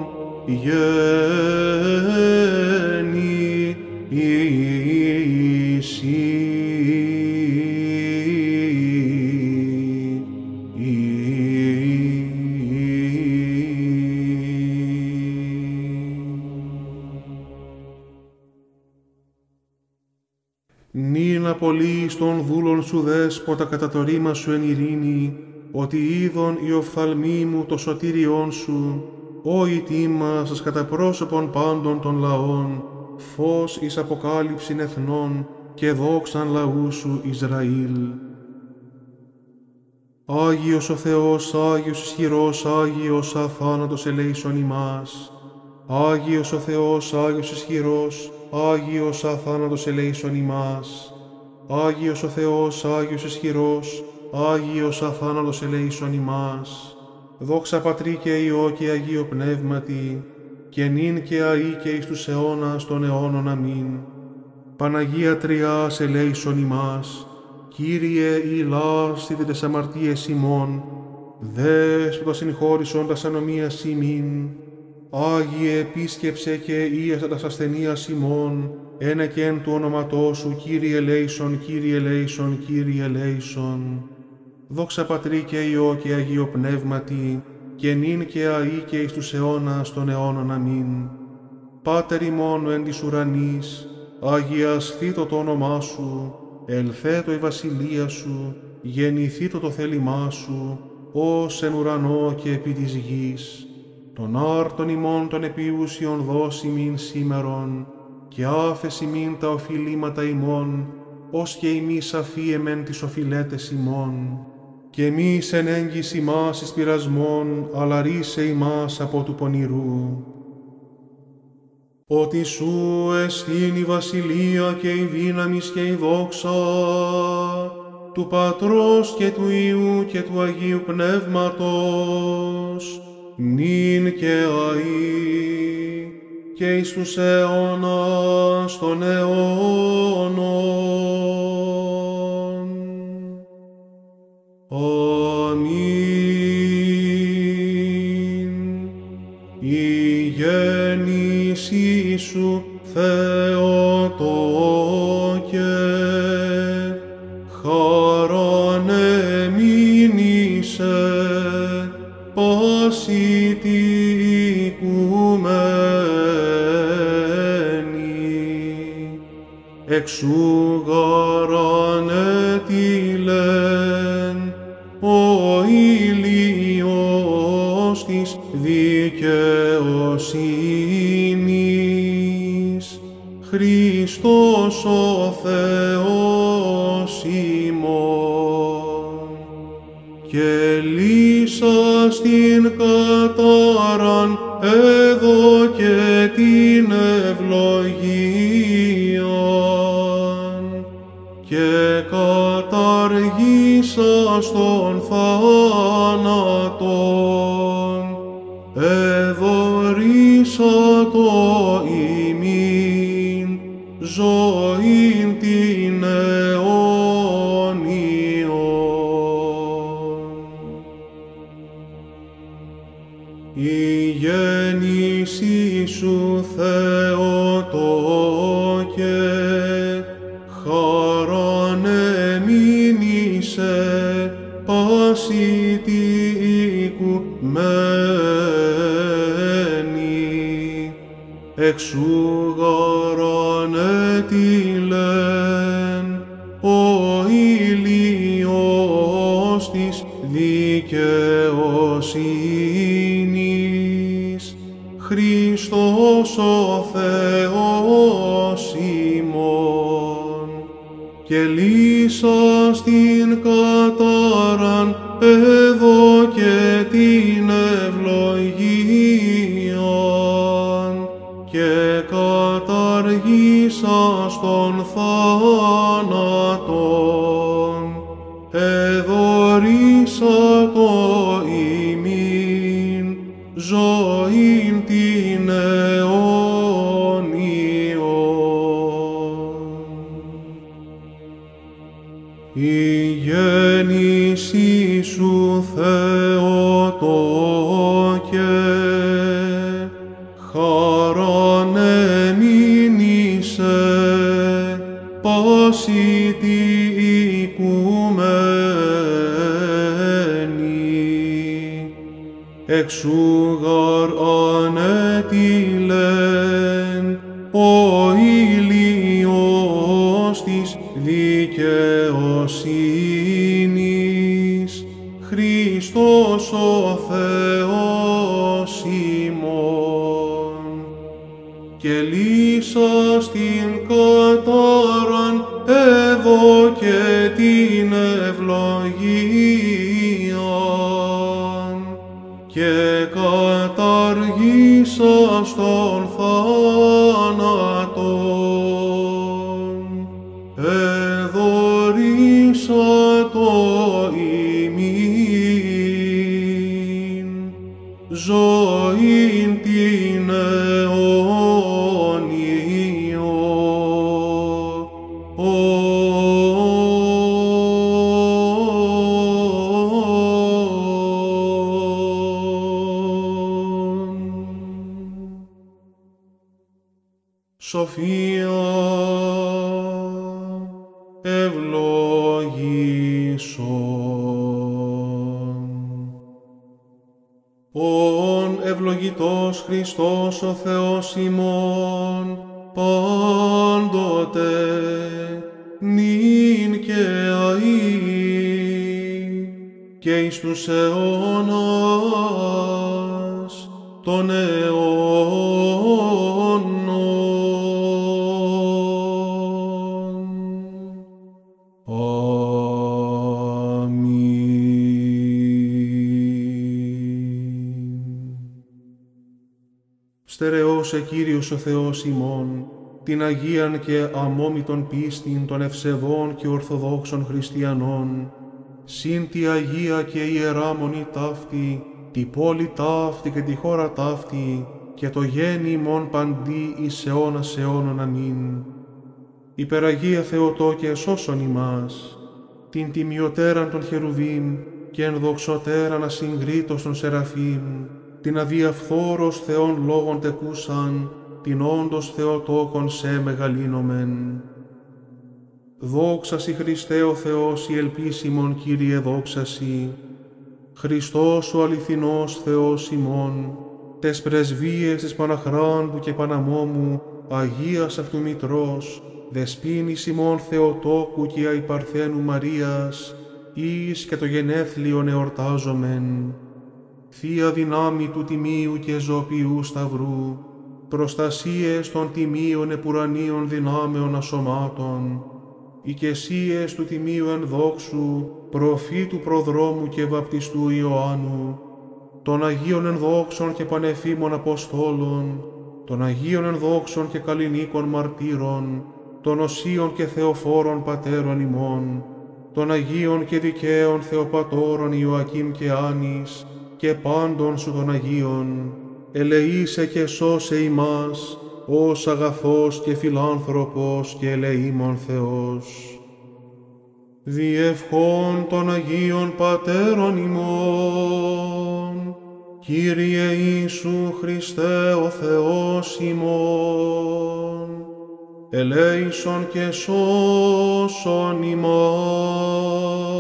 νυν απολύεις των δούλων σου δέσποτα κατά το ρήμα σου εν ειρήνη, ότι είδον η οφθαλμή μου το σωτήριόν σου, ο ητήμας κατά πρόσωπον πάντων των λαών, φως εις αποκάλυψην εθνών και δόξαν λαού σου Ισραήλ. Άγιος ο Θεός, Άγιος ισχυρός, Άγιος αθάνατος ελέησον ημάς. Άγιος ο Θεός, Άγιος ισχυρός, Άγιος αθάνατος ελέησον ημάς. Άγιος ο Θεός, Άγιος ισχυρός, Άγιος αθάνατος ελέησον ημάς. Δόξα Πατρί και Υιό και Αγίο Πνεύματι, και νυν και αεί και εις τους αιώνας των αιώνων. Αμήν. Παναγία Τριάς ελέησον ημάς. Κύριε ηλάσθητε τες αμαρτίες ημών, Δέσποτα συγχώρησον τας ανομίας ημίν. Άγιε επίσκεψε και ίασα τας ασθενείας ημών, ένα και εν του όνοματός σου, Κύριε ελέησον, Κύριε ελέησον, Κύριε ελέησον. Δόξα Πατρί και Υιό και Αγίο Πνεύματι, και νυν και αεί και εις τους αιώνας των αιώνων. Αμήν. Πάτερ ημών εν της ουρανής, αγιασθήτω το όνομά σου, ελθέτω η βασιλεία σου, γεννηθήτω το θέλημά σου, ως εν ουρανό και επί της γης. Τον άρτον ημών των επίουσιον δώσει μην σήμερον, και άφεση μην τα οφειλήματα ημών, ως και ημείς αφίεμεν τις οφειλέτες ημών. Και εμείς εν έγκυς ημάς εις πειρασμών, αλλά ρίσε ημάς από του πονηρού. Ότι σου εστίν η βασιλεία και η δύναμις και η δόξα, του Πατρός και του Υιού και του Αγίου Πνεύματος, νυν και αεί, και εις τους αιώνας των αιώνων. Αμήν. Η γέννησή σου, Θεοτόκε, χαράν εμήνυσε, πάση τη οικουμένη. Εξού γαράν ετήλεν ο ήλιος της δικαιοσύνης, Χριστός ο Θεός ημών. Και λύσα στην κατάραν έδωκε την ευλογίαν, και καταργήσα στον θάνατον, εδωρήσα το ημίν ζωήν την αιώνιον. Η γέννησή σου, Θεοτόκε, χαράν εμήνυσε, πάση τη οικουμένη. Εξού γαράν ετήλεν ο ήλιος της δικαιοσύνης, Χριστός ο Θεός ημών. Και λύσα στην κατάραν έδωκε την ευλογίαν, και καταργήσα στον θάνατον, εδωρήσα το ημίν ζωήν την αιώνιον. Η γέννησή σου, Θεοτόκε, χαράν εμήνυσε, πάση τη οικουμένη. Εξού γαράν ετήλεν ο ήλιος της δικαιοσύνης, Χριστός ο Θεός ημών. Και λύσα στην κατάραν έδωκε την ευλογία, και καταργήσας τον θάνατον, εδωρήσατο ημίν ζωήν την αιώνιο. Σοφία ευλογήσον. Ον ευλογητός Χριστός ο Θεός ημών, πάντοτε, νυν και αεί, και εις τους αιώνας των αιώνων. Στερεώσε Κύριος ο Θεός ημών, την Αγίαν και αμόμητον πίστην των ευσεβών και ορθοδόξων χριστιανών, συν τη Αγία και Ιερά Μονή ταύτη, τη πόλη ταύτη και τη χώρα ταύτη, και το γέννη ημών παντί εις αιώνας αιώνων. Αμήν. Υπεραγία Θεοτόκε σώσον ημάς, την τιμιωτέραν των χερουβίμ και ενδοξωτέραν ασυγκρίτως των σεραφείμ, την αδιαφθόρος Θεόν λόγων τεκούσαν, την όντως Θεοτόκον σε μεγαλύνομεν. Δόξα σοι Χριστέ ο Θεός η ελπίσιμον Κύριε, δόξα σοι. Χριστός ο αληθινός Θεός ημών, τες πρεσβείες της Παναχράντου και Παναμόμου, Αγίας αυτού Μητρός, δεσποίνης ημών Θεοτόκου και αϊπαρθένου Μαρίας, εις και το γενέθλιον εορτάζομεν. Θεία δυνάμει του Τιμίου και Ζωοποιού Σταυρού, προστασίες των Τιμίων επουρανίων δυνάμεων ασωμάτων, οικεσίες του Τιμίου ενδόξου, προφήτου προδρόμου και βαπτιστού Ιωάννου, των Αγίων ενδόξων και πανεφήμων Αποστόλων, των Αγίων ενδόξων και καλλινίκων μαρτύρων, των οσίων και θεοφόρων πατέρων ημών, των Αγίων και δικαίων Θεοπατώρων Ιωακήμ και Άνης, και πάντων σου των Αγίων, ελεήσε και σώσε ημάς, ως αγαθός και φιλάνθρωπος και ελεήμων Θεός. Διευχών των Αγίων Πατέρων ημών, Κύριε Ιησού Χριστέ ο Θεός ημών, ελέησον και σώσον ημάς.